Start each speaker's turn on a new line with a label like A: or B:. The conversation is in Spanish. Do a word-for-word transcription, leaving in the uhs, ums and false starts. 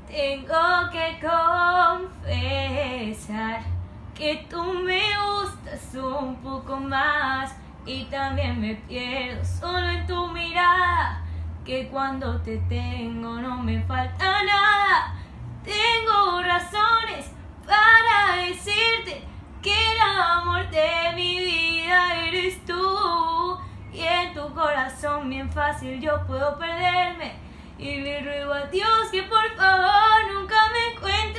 A: Tengo que confesar que tú me gustas un poco más y también me pierdo solo en tu mirada, que cuando te tengo no me falta nada. Tengo razones para decirte que el amor de mi vida eres tú, y en tu corazón bien fácil yo puedo perderme, y le ruego a Dios que por favor nunca me encuentre